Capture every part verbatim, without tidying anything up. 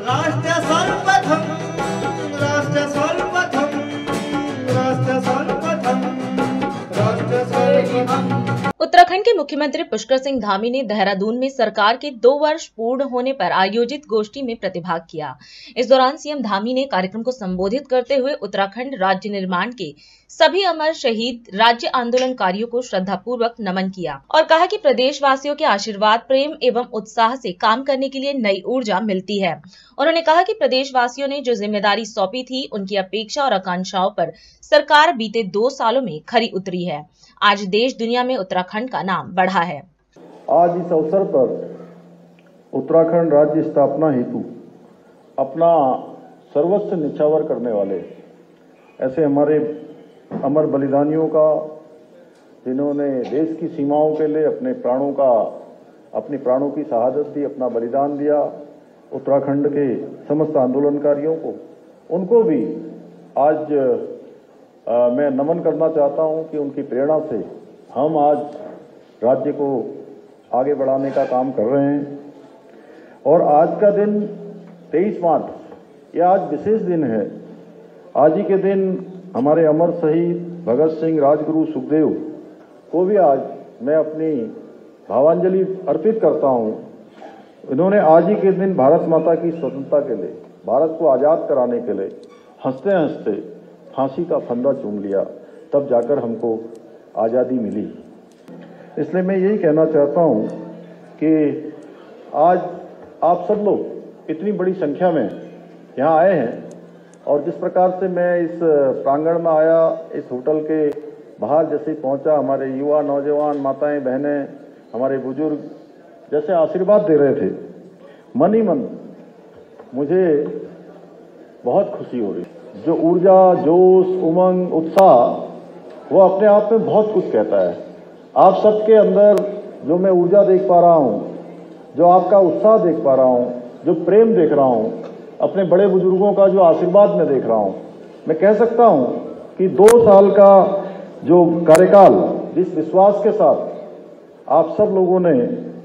राष्ट्र सर्वप्रथम राष्ट्र सर्वप्रथम राष्ट्र सर्वप्रथम राष्ट्र सर्वप्रथम। उत्तराखंड के मुख्यमंत्री पुष्कर सिंह धामी ने देहरादून में सरकार के दो वर्ष पूर्ण होने पर आयोजित गोष्ठी में प्रतिभाग किया। इस दौरान सीएम धामी ने कार्यक्रम को संबोधित करते हुए उत्तराखंड राज्य निर्माण के सभी अमर शहीद राज्य आंदोलनकारियों को श्रद्धापूर्वक नमन किया और कहा कि प्रदेशवासियों के आशीर्वाद, प्रेम एवं उत्साह से काम करने के लिए नई ऊर्जा मिलती है। उन्होंने कहा कि प्रदेशवासियों ने जो जिम्मेदारी सौंपी थी, उनकी अपेक्षा और आकांक्षाओं पर सरकार बीते दो सालों में खरी उतरी है। आज देश दुनिया में उत्तराखंड का नाम बढ़ा है। आज इस अवसर पर उत्तराखंड राज्य स्थापना हेतु अपना सर्वस्व निछावर करने वाले ऐसे हमारे अमर बलिदानियों का, जिन्होंने देश की सीमाओं के लिए अपने प्राणों का अपनी प्राणों की शहादत दी, अपना बलिदान दिया, उत्तराखंड के समस्त आंदोलनकारियों को, उनको भी आज आ, मैं नमन करना चाहता हूं कि उनकी प्रेरणा से हम आज राज्य को आगे बढ़ाने का काम कर रहे हैं। और आज का दिन तेईस मार्च, यह आज विशेष दिन है। आज ही के दिन हमारे अमर शहीद भगत सिंह, राजगुरु, सुखदेव को भी आज मैं अपनी भावांजलि अर्पित करता हूं। इन्होंने आज ही के दिन भारत माता की स्वतंत्रता के लिए, भारत को आज़ाद कराने के लिए हंसते हंसते फांसी का फंदा चूम लिया, तब जाकर हमको आज़ादी मिली। इसलिए मैं यही कहना चाहता हूं कि आज आप सब लोग इतनी बड़ी संख्या में यहाँ आए हैं और जिस प्रकार से मैं इस प्रांगण में आया, इस होटल के बाहर जैसे पहुंचा, हमारे युवा, नौजवान, माताएं, बहनें, हमारे बुजुर्ग जैसे आशीर्वाद दे रहे थे, मन ही मन मुझे बहुत खुशी हो रही। जो ऊर्जा, जोश, उमंग, उत्साह, वो अपने आप में बहुत कुछ कहता है। आप सबके अंदर जो मैं ऊर्जा देख पा रहा हूँ, जो आपका उत्साह देख पा रहा हूँ, जो प्रेम देख रहा हूँ, अपने बड़े बुजुर्गों का जो आशीर्वाद मैं देख रहा हूँ, मैं कह सकता हूँ कि दो साल का जो कार्यकाल, जिस विश्वास के साथ आप सब लोगों ने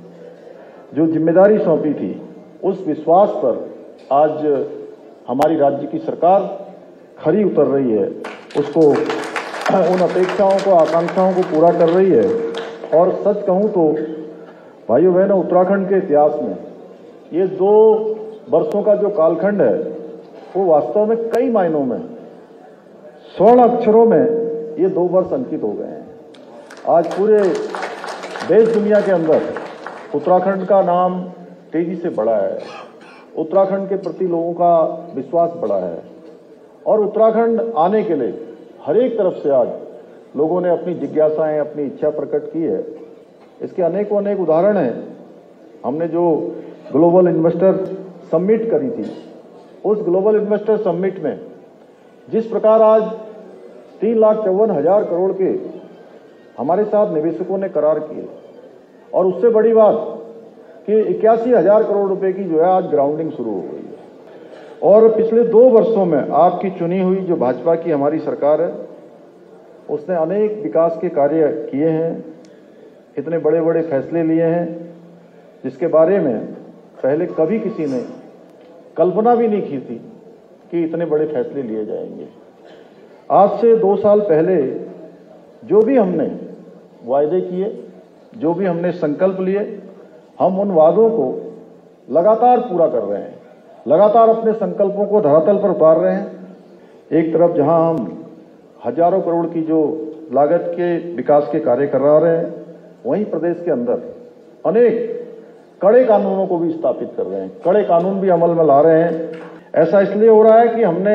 जो जिम्मेदारी सौंपी थी, उस विश्वास पर आज हमारी राज्य की सरकार खरी उतर रही है, उसको उन अपेक्षाओं को, आकांक्षाओं को पूरा कर रही है। और सच कहूँ तो भाइयों बहनों, उत्तराखंड के इतिहास में ये दो वर्षों का जो कालखंड है, वो वास्तव में कई मायनों में स्वर्ण अक्षरों में ये दो वर्ष अंकित हो गए हैं। आज पूरे देश दुनिया के अंदर उत्तराखंड का नाम तेजी से बढ़ा है, उत्तराखंड के प्रति लोगों का विश्वास बढ़ा है और उत्तराखंड आने के लिए हर एक तरफ से आज लोगों ने अपनी जिज्ञासाएं, अपनी इच्छा प्रकट की है। इसके अनेकों अनेक उदाहरण हैं। हमने जो ग्लोबल इन्वेस्टर समिट करी थी, उस ग्लोबल इन्वेस्टर समिट में जिस प्रकार आज तीन लाख चौवन हजार करोड़ के हमारे साथ निवेशकों ने करार किए, और उससे बड़ी बात कि इक्यासी हजार करोड़ रुपए की जो है आज ग्राउंडिंग शुरू हो गई है। और पिछले दो वर्षों में आपकी चुनी हुई जो भाजपा की हमारी सरकार है, उसने अनेक विकास के कार्य किए हैं, इतने बड़े बड़े फैसले लिए हैं जिसके बारे में पहले कभी किसी ने कल्पना भी नहीं की थी कि इतने बड़े फैसले लिए जाएंगे। आज से दो साल पहले जो भी हमने वायदे किए, जो भी हमने संकल्प लिए, हम उन वादों को लगातार पूरा कर रहे हैं, लगातार अपने संकल्पों को धरातल पर उतार रहे हैं। एक तरफ जहां हम हजारों करोड़ की जो लागत के विकास के कार्य करा रहे हैं, वहीं प्रदेश के अंदर अनेक कड़े कानूनों को भी स्थापित कर रहे हैं, कड़े कानून भी अमल में ला रहे हैं। ऐसा इसलिए हो रहा है कि हमने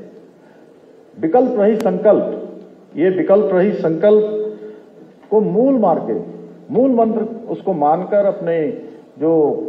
विकल्प रहित संकल्प, ये विकल्प रहित संकल्प को मूल मार के, मूल मंत्र उसको मानकर अपने जो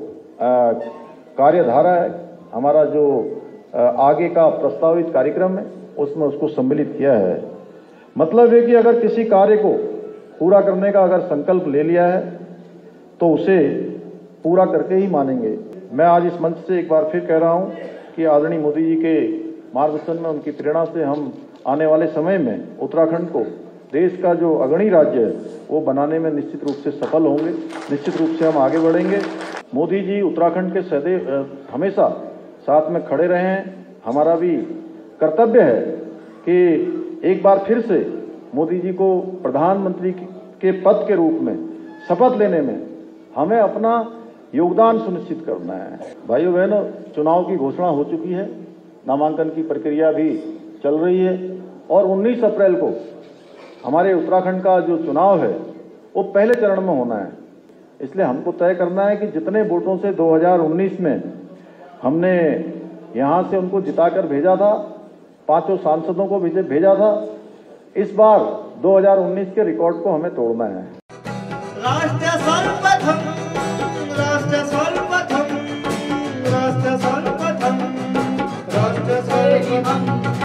कार्यधारा है, हमारा जो आ, आगे का प्रस्तावित कार्यक्रम है, उसमें उसको सम्मिलित किया है। मतलब है कि अगर किसी कार्य को पूरा करने का अगर संकल्प ले लिया है तो उसे पूरा करके ही मानेंगे। मैं आज इस मंच से एक बार फिर कह रहा हूं कि आदरणीय मोदी जी के मार्गदर्शन में, उनकी प्रेरणा से हम आने वाले समय में उत्तराखंड को देश का जो अग्रणी राज्य है वो बनाने में निश्चित रूप से सफल होंगे। निश्चित रूप से हम आगे बढ़ेंगे। मोदी जी उत्तराखंड के सदैव हमेशा साथ में खड़े रहें। हमारा भी कर्तव्य है कि एक बार फिर से मोदी जी को प्रधानमंत्री के पद के रूप में शपथ लेने में हमें अपना योगदान सुनिश्चित करना है। भाइयों बहनों, चुनाव की घोषणा हो चुकी है, नामांकन की प्रक्रिया भी चल रही है और उन्नीस अप्रैल को हमारे उत्तराखंड का जो चुनाव है वो पहले चरण में होना है। इसलिए हमको तय करना है कि जितने वोटों से दो हज़ार उन्नीस में हमने यहाँ से उनको जिताकर भेजा था, पांचों सांसदों को भेजा था, इस बार दो हज़ार उन्नीस के रिकॉर्ड को हमें तोड़ना है। राष्ट्र सर्वप्रथम, राष्ट्र सर्वप्रथम, राष्ट्र सर्वप्रथम, राष्ट्र सर्वप्रथम।